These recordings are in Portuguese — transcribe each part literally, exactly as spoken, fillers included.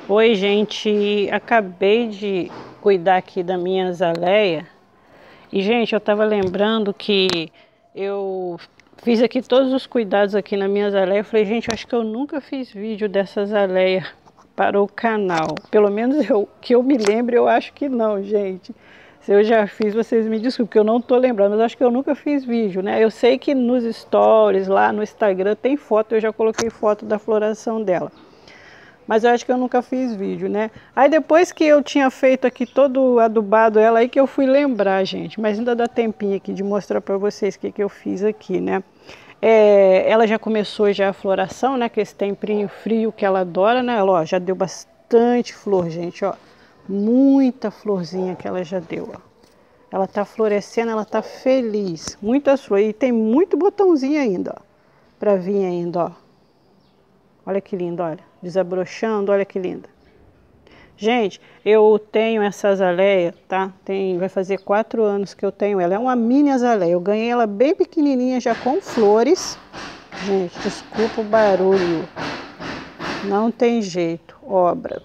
Oi, gente, acabei de cuidar aqui da minha azaleia e, gente, eu tava lembrando que eu fiz aqui todos os cuidados aqui na minha azaleia. Eu falei, gente, eu acho que eu nunca fiz vídeo dessa azaleia para o canal. Pelo menos eu, que eu me lembre, eu acho que não, gente. Se eu já fiz, vocês me desculpem, porque eu não tô lembrando, mas acho que eu nunca fiz vídeo, né? Eu sei que nos stories, lá no Instagram, tem foto, eu já coloquei foto da floração dela. Mas eu acho que eu nunca fiz vídeo, né? Aí depois que eu tinha feito aqui todo adubado ela aí que eu fui lembrar, gente. Mas ainda dá tempinho aqui de mostrar para vocês o que, que eu fiz aqui, né? É, ela já começou já a floração, né? Que esse tempinho frio que ela adora, né? Ela, ó, já deu bastante flor, gente, ó. Muita florzinha que ela já deu, ó. Ela tá florescendo, ela tá feliz. Muitas flores. E tem muito botãozinho ainda, ó. Pra vir ainda, ó. Olha que lindo, olha. Desabrochando, olha que linda. Gente, eu tenho essa azaleia, tá? Tem, vai fazer quatro anos que eu tenho ela. É uma mini azaleia. Eu ganhei ela bem pequenininha, já com flores. Gente, desculpa o barulho. Não tem jeito, obra.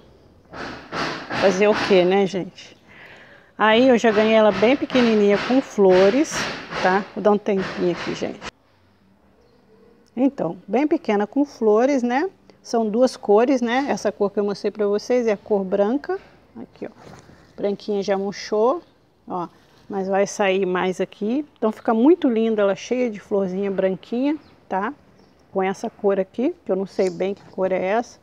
Fazer o que, né, gente? Aí eu já ganhei ela bem pequenininha com flores, tá? Vou dar um tempinho aqui, gente. Então, bem pequena com flores, né? São duas cores, né? Essa cor que eu mostrei pra vocês é a cor branca. Aqui, ó. Branquinha já murchou, ó. Mas vai sair mais aqui. Então fica muito linda, ela cheia de florzinha branquinha, tá? Com essa cor aqui, que eu não sei bem que cor é essa.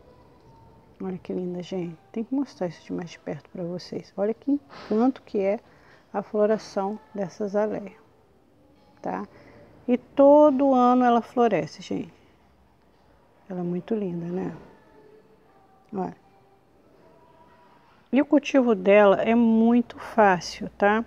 Olha que linda, gente. Tem que mostrar isso de mais de perto pra vocês. Olha que encanto que é a floração dessa azaleia, tá? E todo ano ela floresce, gente. Ela é muito linda, né? Olha. E o cultivo dela é muito fácil, tá?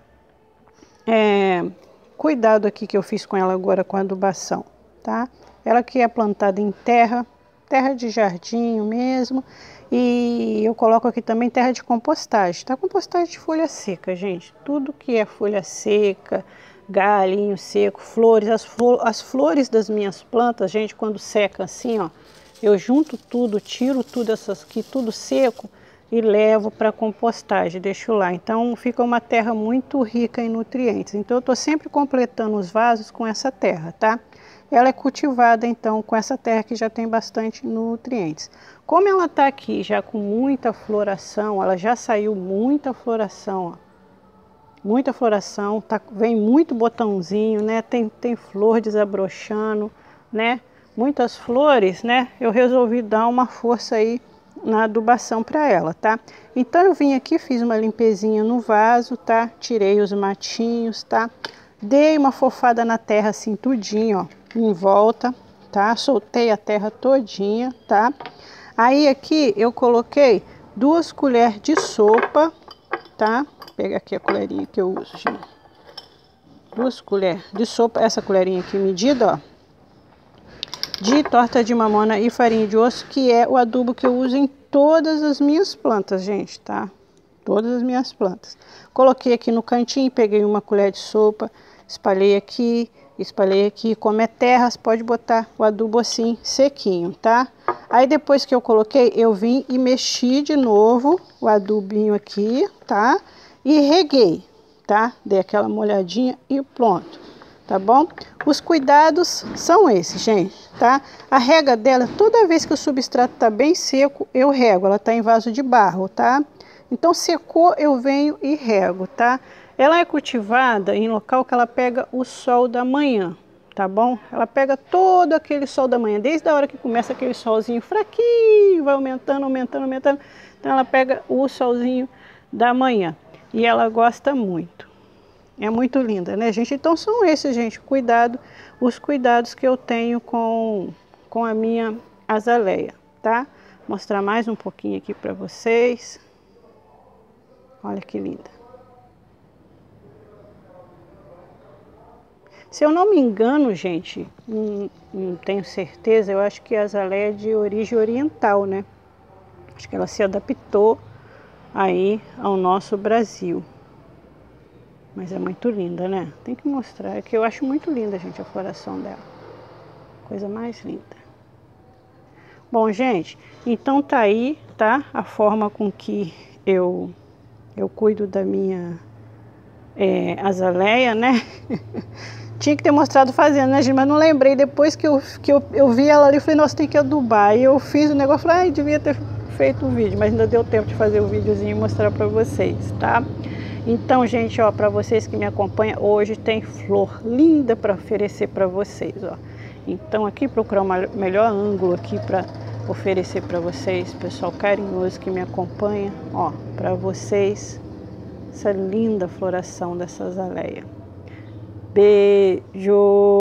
É, cuidado aqui que eu fiz com ela agora com a adubação, tá? Ela que é plantada em terra, terra de jardim mesmo. E eu coloco aqui também terra de compostagem, tá? Compostagem de folha seca, gente. Tudo que é folha seca, galinho seco, flores, as, flor, as flores das minhas plantas, gente, quando seca assim, ó, eu junto tudo, tiro tudo essas aqui, tudo seco e levo para compostagem, deixo lá. Então fica uma terra muito rica em nutrientes. Então eu tô sempre completando os vasos com essa terra, tá? Ela é cultivada então com essa terra que já tem bastante nutrientes. Como ela tá aqui já com muita floração, ela já saiu muita floração, ó. Muita floração, tá, vem muito botãozinho, né? Tem, tem flor desabrochando, né? Muitas flores, né? Eu resolvi dar uma força aí na adubação para ela, tá? Então eu vim aqui, fiz uma limpezinha no vaso, tá? Tirei os matinhos, tá? Dei uma fofada na terra assim tudinho, ó, em volta, tá? Soltei a terra todinha, tá? Aí aqui eu coloquei duas colheres de sopa, tá? Vou pegar aqui a colherinha que eu uso, gente. Duas colheres de sopa, essa colherinha aqui medida, ó, de torta de mamona e farinha de osso, que é o adubo que eu uso em todas as minhas plantas, gente, tá? Todas as minhas plantas. Coloquei aqui no cantinho, peguei uma colher de sopa, espalhei aqui, espalhei aqui. Como é terra, pode botar o adubo assim, sequinho, tá? Aí depois que eu coloquei, eu vim e mexi de novo o adubinho aqui, tá? E reguei, tá? Dei aquela molhadinha e pronto, tá bom? Os cuidados são esses, gente, tá? A rega dela, toda vez que o substrato tá bem seco, eu rego. Ela tá em vaso de barro, tá? Então secou, eu venho e rego, tá? Ela é cultivada em local que ela pega o sol da manhã, tá bom? Ela pega todo aquele sol da manhã, desde a hora que começa aquele solzinho fraquinho, vai aumentando, aumentando, aumentando. Então ela pega o solzinho da manhã e ela gosta muito. É muito linda, né, gente? Então são esses, gente, cuidado, os cuidados que eu tenho com, com a minha azaleia, tá? Vou mostrar mais um pouquinho aqui para vocês. Olha que linda. Se eu não me engano, gente, não, não tenho certeza, eu acho que a azaleia é de origem oriental, né? Acho que ela se adaptou aí ao nosso Brasil. Mas é muito linda, né? Tem que mostrar, é que eu acho muito linda, gente, a floração dela. Coisa mais linda. Bom, gente, então tá aí, tá? A forma com que eu, eu cuido da minha é, azaleia, né? Tinha que ter mostrado fazendo, né, gente? Mas não lembrei. Depois que eu, que eu, eu vi ela ali, eu falei, nossa, tem que adubar. E eu fiz o negócio, falei, ai, devia ter feito o vídeo, mas ainda deu tempo de fazer o videozinho e mostrar pra vocês, tá? Então, gente, ó, pra vocês que me acompanham, hoje tem flor linda pra oferecer pra vocês, ó. Então, aqui procurar o melhor ângulo aqui pra oferecer pra vocês, pessoal carinhoso que me acompanha, ó, pra vocês, essa linda floração dessa azaleia. Beijo!